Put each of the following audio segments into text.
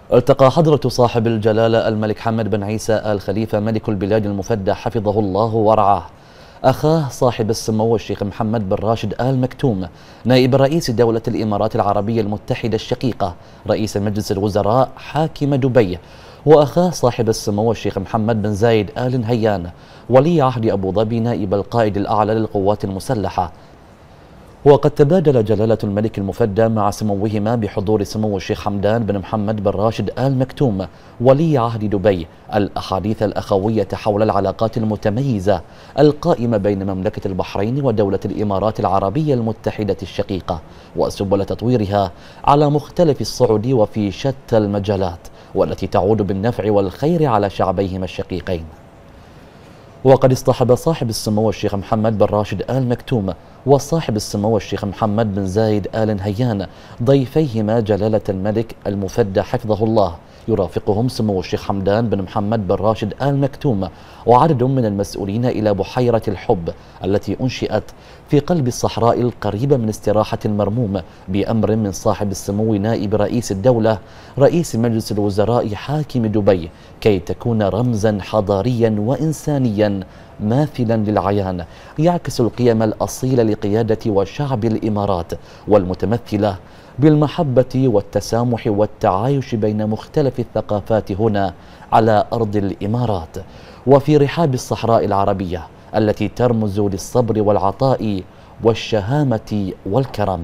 التقى حضرة صاحب الجلالة الملك حمد بن عيسى آل خليفة ملك البلاد المفدى حفظه الله ورعاه أخاه صاحب السمو الشيخ محمد بن راشد آل مكتوم نائب رئيس دولة الإمارات العربية المتحدة الشقيقة رئيس مجلس الوزراء حاكم دبي، وأخاه صاحب السمو الشيخ محمد بن زايد آل نهيان ولي عهد أبو ظبي نائب القائد الأعلى للقوات المسلحة. وقد تبادل جلالة الملك المفدى مع سموهما بحضور سمو الشيخ حمدان بن محمد بن راشد آل مكتوم ولي عهد دبي الأحاديث الأخوية حول العلاقات المتميزة القائمة بين مملكة البحرين ودولة الإمارات العربية المتحدة الشقيقة وسبل تطويرها على مختلف الصعد وفي شتى المجالات، والتي تعود بالنفع والخير على شعبيهما الشقيقين. وقد اصطحب صاحب السمو الشيخ محمد بن راشد آل مكتوم وصاحب السمو الشيخ محمد بن زايد آل نهيان ضيفيهما جلالة الملك المفدى حفظه الله، يرافقهم سمو الشيخ حمدان بن محمد بن راشد آل مكتوم وعدد من المسؤولين إلى بحيرة الحب التي أنشئت في قلب الصحراء القريبة من استراحة المرموم بأمر من صاحب السمو نائب رئيس الدولة رئيس مجلس الوزراء حاكم دبي، كي تكون رمزا حضاريا وإنسانيا ماثلا للعيان يعكس القيم الأصيلة لقيادة وشعب الإمارات والمتمثلة بالمحبة والتسامح والتعايش بين مختلف الثقافات هنا على أرض الإمارات وفي رحاب الصحراء العربية التي ترمز للصبر والعطاء والشهامة والكرم.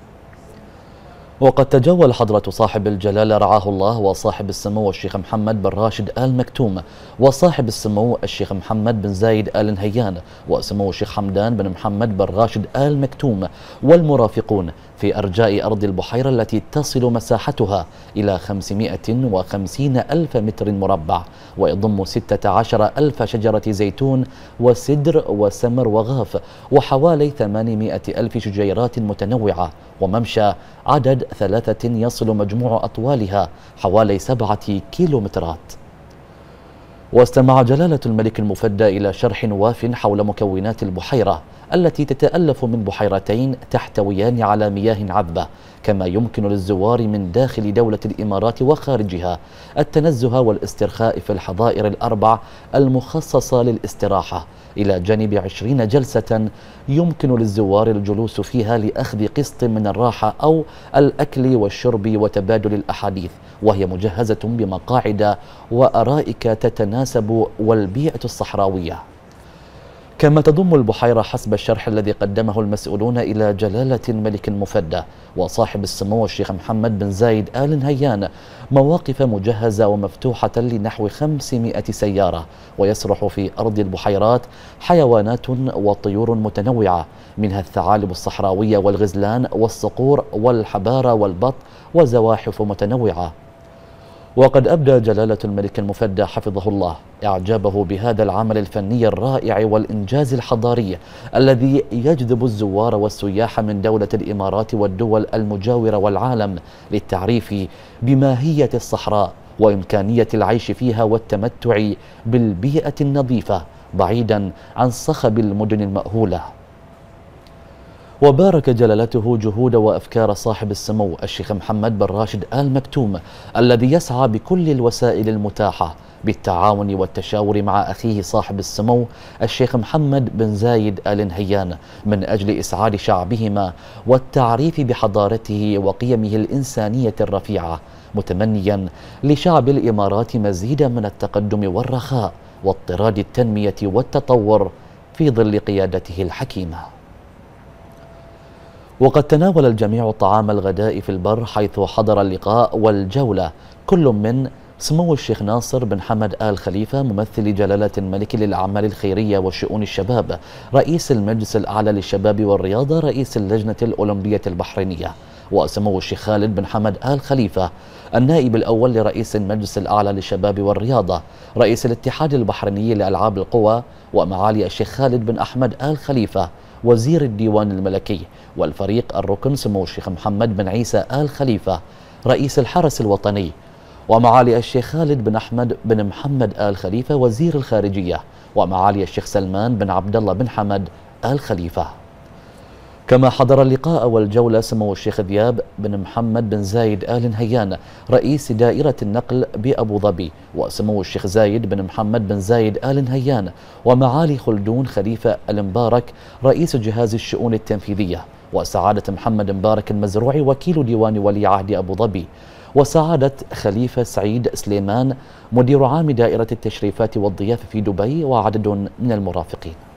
وقد تجول حضرة صاحب الجلالة رعاه الله وصاحب السمو الشيخ محمد بن راشد آل مكتوم وصاحب السمو الشيخ محمد بن زايد آل نهيان وسمو الشيخ حمدان بن محمد بن راشد آل مكتوم والمرافقون في أرجاء أرض البحيرة التي تصل مساحتها إلى 550 ألف متر مربع ويضم 16 ألف شجرة زيتون وسدر وسمر وغاف وحوالي 800 ألف شجيرات متنوعة وممشى عدد 3 يصل مجموع أطوالها حوالي 7 كيلومترات. واستمع جلالة الملك المفدى إلى شرح واف حول مكونات البحيرة التي تتألف من بحيرتين تحتويان على مياه عذبة، كما يمكن للزوار من داخل دولة الإمارات وخارجها التنزه والاسترخاء في الحظائر الأربع المخصصة للاستراحة، إلى جانب 20 جلسة يمكن للزوار الجلوس فيها لأخذ قسط من الراحة أو الأكل والشرب وتبادل الأحاديث، وهي مجهزة بمقاعد وأرائك تتناسب والبيئة الصحراوية. كما تضم البحيرة حسب الشرح الذي قدمه المسؤولون إلى جلالة الملك المفدى وصاحب السمو الشيخ محمد بن زايد آل نهيان مواقف مجهزة ومفتوحة لنحو 500 سيارة، ويسرح في أرض البحيرات حيوانات وطيور متنوعة منها الثعالب الصحراوية والغزلان والصقور والحبارة والبط وزواحف متنوعة. وقد أبدى جلالة الملك المفدى حفظه الله إعجابه بهذا العمل الفني الرائع والإنجاز الحضاري الذي يجذب الزوار والسياح من دولة الإمارات والدول المجاورة والعالم للتعريف بماهية الصحراء وإمكانية العيش فيها والتمتع بالبيئة النظيفة بعيدا عن صخب المدن المأهولة. وبارك جلالته جهود وأفكار صاحب السمو الشيخ محمد بن راشد آل مكتوم الذي يسعى بكل الوسائل المتاحة بالتعاون والتشاور مع أخيه صاحب السمو الشيخ محمد بن زايد آل نهيان من أجل إسعاد شعبهما والتعريف بحضارته وقيمه الإنسانية الرفيعة، متمنيا لشعب الإمارات مزيدا من التقدم والرخاء واضطراد التنمية والتطور في ظل قيادته الحكيمة. وقد تناول الجميع طعام الغداء في البر، حيث حضر اللقاء والجولة كل من سمو الشيخ ناصر بن حمد آل خليفة ممثل جلالة الملك للأعمال الخيرية وشؤون الشباب رئيس المجلس الأعلى للشباب والرياضة رئيس اللجنة الأولمبية البحرينية، وسمو الشيخ خالد بن حمد آل خليفة النائب الأول لرئيس المجلس الأعلى للشباب والرياضة رئيس الاتحاد البحريني لألعاب القوى، ومعالي الشيخ خالد بن أحمد آل خليفة وزير الديوان الملكي، والفريق الركن سمو الشيخ محمد بن عيسى آل خليفة رئيس الحرس الوطني، ومعالي الشيخ خالد بن أحمد بن محمد آل خليفة وزير الخارجية، ومعالي الشيخ سلمان بن عبد الله بن حمد آل خليفة. كما حضر اللقاء والجولة سمو الشيخ ذياب بن محمد بن زايد آل نهيان رئيس دائرة النقل بأبو ظبي، وسمو الشيخ زايد بن محمد بن زايد آل نهيان، ومعالي خلدون خليفة المبارك رئيس جهاز الشؤون التنفيذية، وسعادة محمد مبارك المزروعي وكيل ديوان ولي عهد أبو ظبي، وسعادة خليفة سعيد سليمان مدير عام دائرة التشريفات والضيافة في دبي، وعدد من المرافقين.